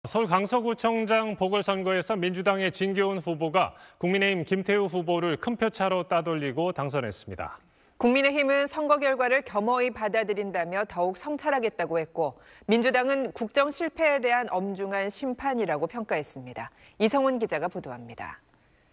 서울 강서구청장 보궐선거에서 민주당의 진교훈 후보가 국민의힘 김태우 후보를 큰 표 차로 따돌리고 당선했습니다. 국민의힘은 선거 결과를 겸허히 받아들인다며 더욱 성찰하겠다고 했고, 민주당은 국정 실패에 대한 엄중한 심판이라고 평가했습니다. 이성훈 기자가 보도합니다.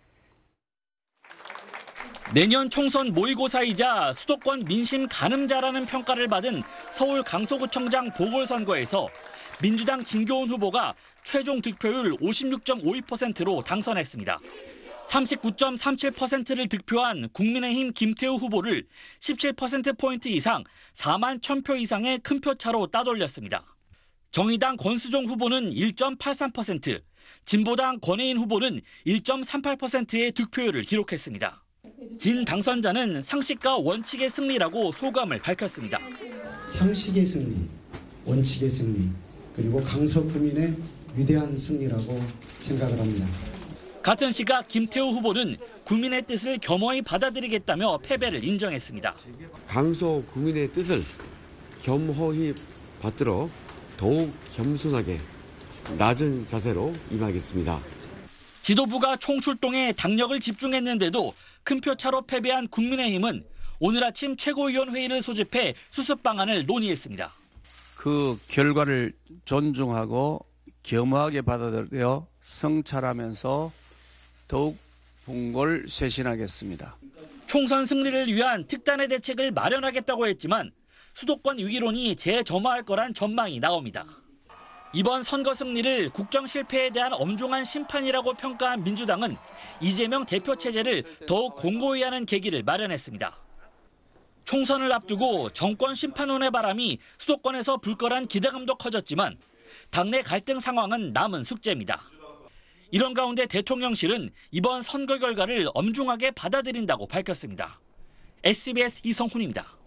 내년 총선 모의고사이자 수도권 민심 가늠자라는 평가를 받은 서울 강서구청장 보궐선거에서 민주당 진교훈 후보가 최종 득표율 56.52%로 당선했습니다. 39.37%를 득표한 국민의힘 김태우 후보를 17%포인트 이상 4만 1000표 이상의 큰 표차로 따돌렸습니다. 정의당 권수종 후보는 1.83%, 진보당 권혜인 후보는 1.38%의 득표율을 기록했습니다. 진 당선자는 상식과 원칙의 승리라고 소감을 밝혔습니다. 상식의 승리, 원칙의 승리, 그리고 강서 구민의 위대한 승리라고 생각을 합니다. 같은 시각 김태우 후보는 국민의 뜻을 겸허히 받아들이겠다며 패배를 인정했습니다. 강서 국민의 뜻을 겸허히 받들어 더욱 겸손하게 낮은 자세로 임하겠습니다. 지도부가 총출동에 당력을 집중했는데도 큰 표차로 패배한 국민의힘은 오늘 아침 최고위원회의를 소집해 수습 방안을 논의했습니다. 그 결과를 존중하고 겸허하게 받아들여 성찰하면서 더욱 분골 쇄신하겠습니다. 총선 승리를 위한 특단의 대책을 마련하겠다고 했지만 수도권 위기론이 재점화할 거란 전망이 나옵니다. 이번 선거 승리를 국정 실패에 대한 엄중한 심판이라고 평가한 민주당은 이재명 대표 체제를 더욱 공고히 하는 계기를 마련했습니다. 총선을 앞두고 정권 심판론의 바람이 수도권에서 불거란 기대감도 커졌지만 당내 갈등 상황은 남은 숙제입니다. 이런 가운데 대통령실은 이번 선거 결과를 엄중하게 받아들인다고 밝혔습니다. SBS 이성훈입니다.